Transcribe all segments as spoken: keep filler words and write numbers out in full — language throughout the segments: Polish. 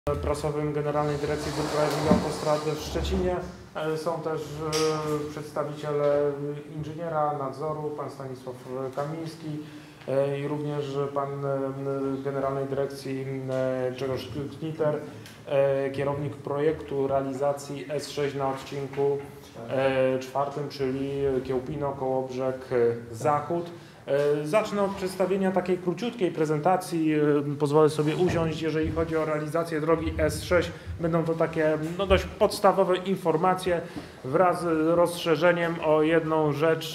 prasowym Generalnej Dyrekcji Dróg Krajowych i Autostrad w Szczecinie. Są też przedstawiciele inżyniera nadzoru, pan Stanisław Kamiński i również pan Generalnej Dyrekcji Grzegorz Kniter, kierownik projektu realizacji S sześć na odcinku czwartym, czyli Kiełpino-Kołobrzeg Zachód. Zacznę od przedstawienia takiej króciutkiej prezentacji. Pozwolę sobie usiąść. Jeżeli chodzi o realizację drogi S sześć, będą to takie no, dość podstawowe informacje wraz z rozszerzeniem o jedną rzecz,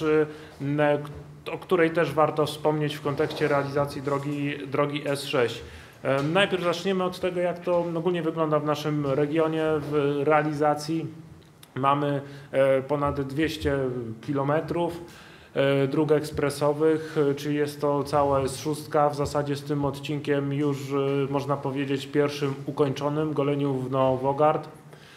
o której też warto wspomnieć w kontekście realizacji drogi, drogi S sześć. Najpierw zaczniemy od tego, jak to ogólnie wygląda w naszym regionie w realizacji. Mamy ponad dwieście kilometrów dróg ekspresowych, czyli jest to cała S sześć, w zasadzie z tym odcinkiem już można powiedzieć pierwszym ukończonym, Goleniów-Nowogard.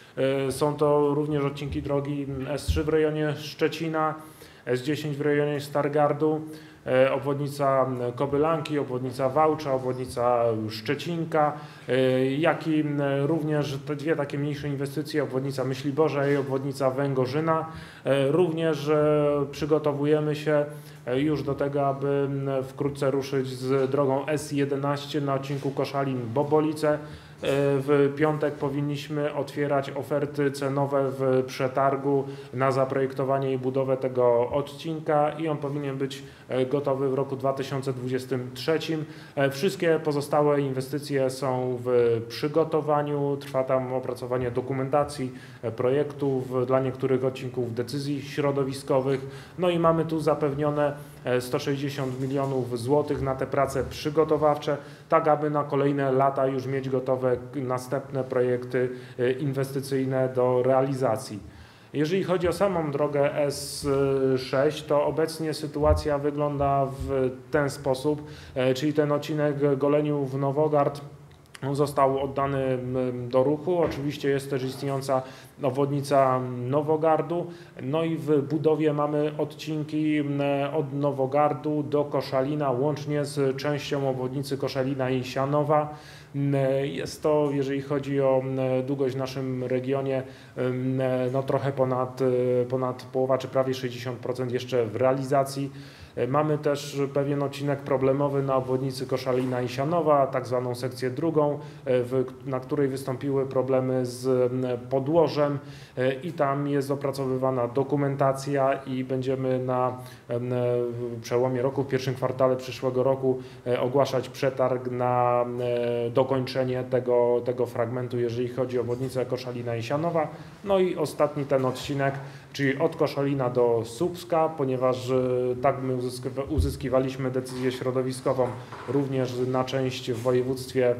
Są to również odcinki drogi S trzy w rejonie Szczecina, S dziesięć w rejonie Stargardu, obwodnica Kobylanki, obwodnica Wałcza, obwodnica Szczecinka, jak i również te dwie takie mniejsze inwestycje, obwodnica Myśli Bożej i obwodnica Węgorzyna. Również przygotowujemy się już do tego, aby wkrótce ruszyć z drogą S jedenaście na odcinku Koszalin-Bobolice. W piątek powinniśmy otwierać oferty cenowe w przetargu na zaprojektowanie i budowę tego odcinka i on powinien być gotowy w roku dwa tysiące dwudziestym trzecim. Wszystkie pozostałe inwestycje są w przygotowaniu, trwa tam opracowanie dokumentacji, projektów, dla niektórych odcinków decyzji środowiskowych. No i mamy tu zapewnione sto sześćdziesiąt milionów złotych na te prace przygotowawcze, tak aby na kolejne lata już mieć gotowe następne projekty inwestycyjne do realizacji. Jeżeli chodzi o samą drogę S sześć, to obecnie sytuacja wygląda w ten sposób, czyli ten odcinek Goleniów-Nowogard został oddany do ruchu. Oczywiście jest też istniejąca obwodnica Nowogardu. No i w budowie mamy odcinki od Nowogardu do Koszalina, łącznie z częścią obwodnicy Koszalina i Sianowa. Jest to, jeżeli chodzi o długość w naszym regionie, no trochę ponad, ponad połowa, czy prawie sześćdziesiąt procent jeszcze w realizacji. Mamy też pewien odcinek problemowy na obwodnicy Koszalina i Sianowa, tak zwaną sekcję drugą, w, na której wystąpiły problemy z podłożem i tam jest opracowywana dokumentacja i będziemy na przełomie roku, w pierwszym kwartale przyszłego roku ogłaszać przetarg na dokończenie tego, tego fragmentu, jeżeli chodzi o obwodnicę Koszalina i Sianowa. No i ostatni ten odcinek, czyli od Koszalina do Słupska, ponieważ tak my uzyskiwaliśmy decyzję środowiskową również na część w województwie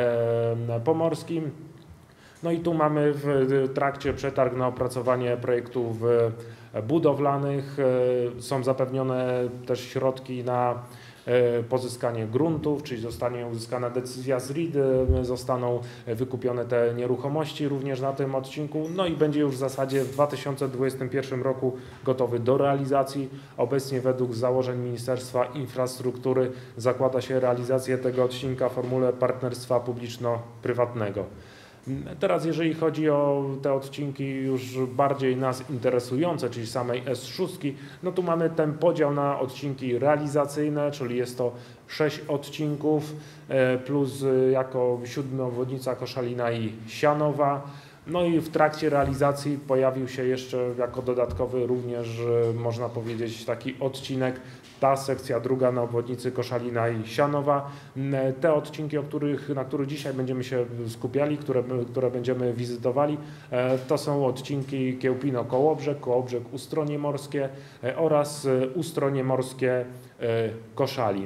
pomorskim. No i tu mamy w trakcie przetarg na opracowanie projektów budowlanych. Są zapewnione też środki na pozyskanie gruntów, czyli zostanie uzyskana decyzja z R I D, zostaną wykupione te nieruchomości również na tym odcinku, no i będzie już w zasadzie w dwa tysiące dwudziestym pierwszym roku gotowy do realizacji. Obecnie według założeń Ministerstwa Infrastruktury zakłada się realizację tego odcinka w formule partnerstwa publiczno-prywatnego. Teraz jeżeli chodzi o te odcinki już bardziej nas interesujące, czyli samej S sześć, no tu mamy ten podział na odcinki realizacyjne, czyli jest to sześć odcinków plus jako siódmy obwodnica Koszalina i Sianowa. No i w trakcie realizacji pojawił się jeszcze jako dodatkowy również, można powiedzieć, taki odcinek, ta sekcja druga na obwodnicy Koszalina i Sianowa. Te odcinki, o których, na których dzisiaj będziemy się skupiali, które, które będziemy wizytowali, to są odcinki Kiełpino-Kołobrzeg, Kołobrzeg-Ustronie Morskie oraz Ustronie Morskie Koszalin.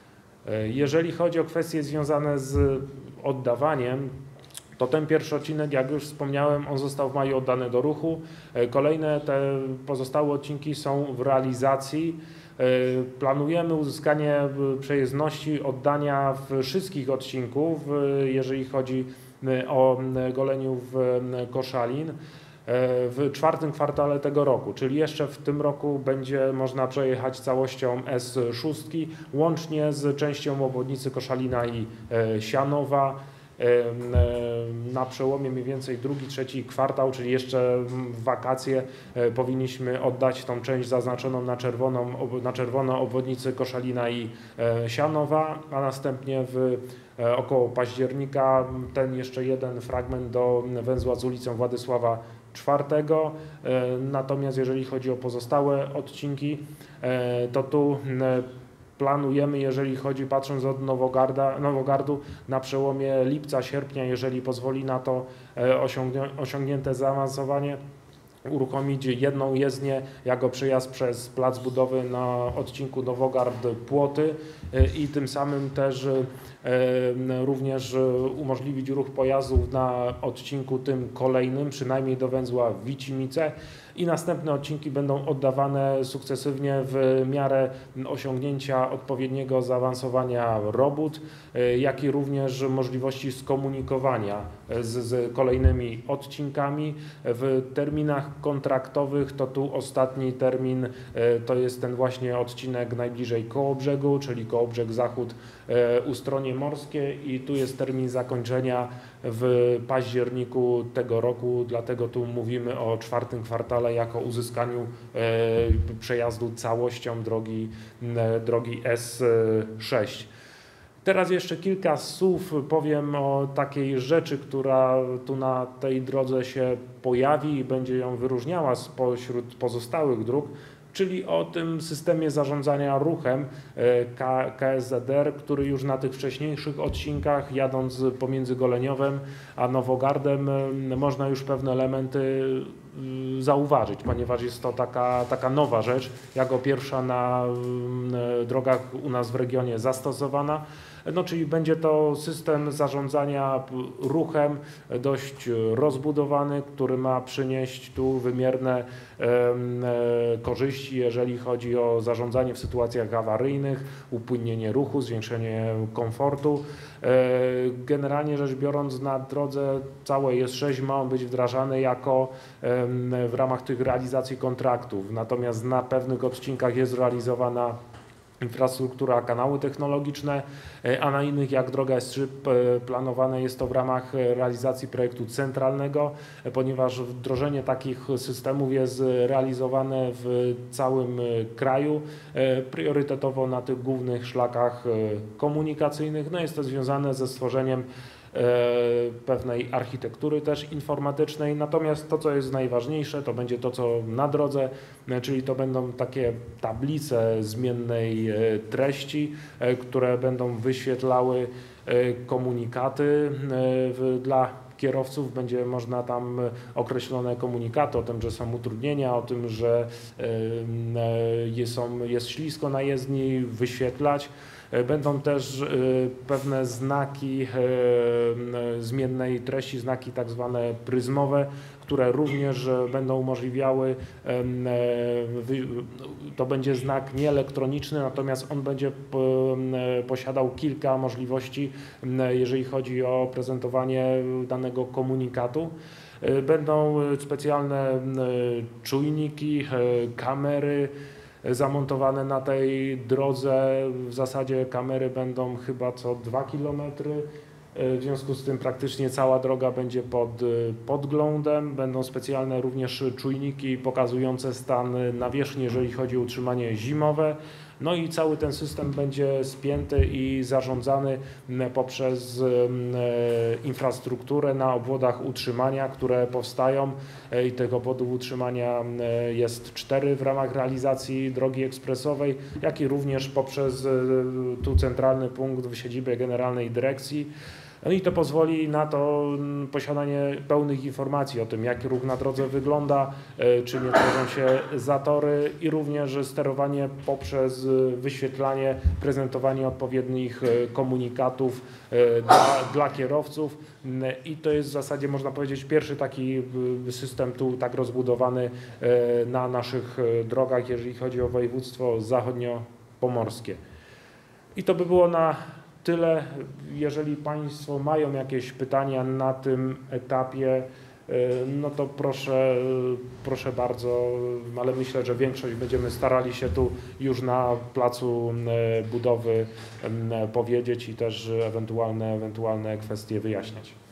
Jeżeli chodzi o kwestie związane z oddawaniem, to ten pierwszy odcinek, jak już wspomniałem, on został w maju oddany do ruchu. Kolejne te pozostałe odcinki są w realizacji. Planujemy uzyskanie przejezdności, oddania wszystkich odcinków, jeżeli chodzi o Goleniów-Koszalin, w czwartym kwartale tego roku, czyli jeszcze w tym roku będzie można przejechać całością S sześć, łącznie z częścią obwodnicy Koszalina i Sianowa. na przełomie mniej więcej drugi, trzeci kwartał, czyli jeszcze w wakacje powinniśmy oddać tą część zaznaczoną na czerwoną, na czerwono obwodnicy Koszalina i Sianowa, a następnie w około października ten jeszcze jeden fragment do węzła z ulicą Władysława czwartego. Natomiast jeżeli chodzi o pozostałe odcinki, to tu planujemy, jeżeli chodzi, patrząc od Nowogarda, Nowogardu, na przełomie lipca, sierpnia, jeżeli pozwoli na to osiągnięte zaawansowanie, uruchomić jedną jezdnię jako przejazd przez plac budowy na odcinku Nowogard-Płoty i tym samym też również umożliwić ruch pojazdów na odcinku tym kolejnym, przynajmniej do węzła Wicimice, i następne odcinki będą oddawane sukcesywnie w miarę osiągnięcia odpowiedniego zaawansowania robót, jak i również możliwości skomunikowania z, z kolejnymi odcinkami. W terminach kontraktowych to tu ostatni termin to jest ten właśnie odcinek najbliżej Kołobrzegu, czyli Kołobrzeg Zachód, Ustronie Morskie, i tu jest termin zakończenia w październiku tego roku, dlatego tu mówimy o czwartym kwartale jako uzyskaniu e, przejazdu całością drogi, e, drogi S sześć. Teraz jeszcze kilka słów powiem o takiej rzeczy, która tu na tej drodze się pojawi i będzie ją wyróżniała spośród pozostałych dróg, czyli o tym systemie zarządzania ruchem K S Z R, który już na tych wcześniejszych odcinkach, jadąc pomiędzy Goleniowem a Nowogardem, można już pewne elementy zauważyć, ponieważ jest to taka, taka nowa rzecz, jako pierwsza na drogach u nas w regionie zastosowana. No, czyli będzie to system zarządzania ruchem dość rozbudowany, który ma przynieść tu wymierne e, e, korzyści, jeżeli chodzi o zarządzanie w sytuacjach awaryjnych, upłynnienie ruchu, zwiększenie komfortu. E, generalnie rzecz biorąc, na drodze całej S sześć ma on być wdrażany jako e, w ramach tych realizacji kontraktów, natomiast na pewnych odcinkach jest realizowana infrastruktura, kanały technologiczne, a na innych, jak droga S trzy, planowane jest to w ramach realizacji projektu centralnego, ponieważ wdrożenie takich systemów jest realizowane w całym kraju, priorytetowo na tych głównych szlakach komunikacyjnych. No jest to związane ze stworzeniem pewnej architektury też informatycznej, natomiast to, co jest najważniejsze, to będzie to, co na drodze, czyli to będą takie tablice zmiennej treści, które będą wyświetlały komunikaty dla kierowców. Będzie można tam określone komunikaty o tym, że są utrudnienia, o tym, że jest, jest ślisko na jezdni, wyświetlać. Będą też pewne znaki zmiennej treści, znaki tak zwane pryzmowe, które również będą umożliwiały, to będzie znak nieelektroniczny, natomiast on będzie posiadał kilka możliwości, jeżeli chodzi o prezentowanie danego komunikatu. Będą specjalne czujniki, kamery zamontowane na tej drodze. W zasadzie kamery będą chyba co dwa kilometry. W związku z tym praktycznie cała droga będzie pod podglądem. Będą specjalne również czujniki pokazujące stan nawierzchni, jeżeli chodzi o utrzymanie zimowe. No i cały ten system będzie spięty i zarządzany poprzez infrastrukturę na obwodach utrzymania, które powstają, i tych obwodów utrzymania jest cztery w ramach realizacji drogi ekspresowej, jak i również poprzez tu centralny punkt w siedzibie Generalnej Dyrekcji. No i to pozwoli na to posiadanie pełnych informacji o tym, jak ruch na drodze wygląda, czy nie tworzą się zatory, i również sterowanie poprzez wyświetlanie, prezentowanie odpowiednich komunikatów dla, dla kierowców. I to jest w zasadzie, można powiedzieć, pierwszy taki system tu tak rozbudowany na naszych drogach, jeżeli chodzi o województwo zachodniopomorskie. I to by było na tyle. Jeżeli Państwo mają jakieś pytania na tym etapie, no to proszę, proszę bardzo, ale myślę, że większość będziemy starali się tu już na placu budowy powiedzieć i też ewentualne, ewentualne kwestie wyjaśniać.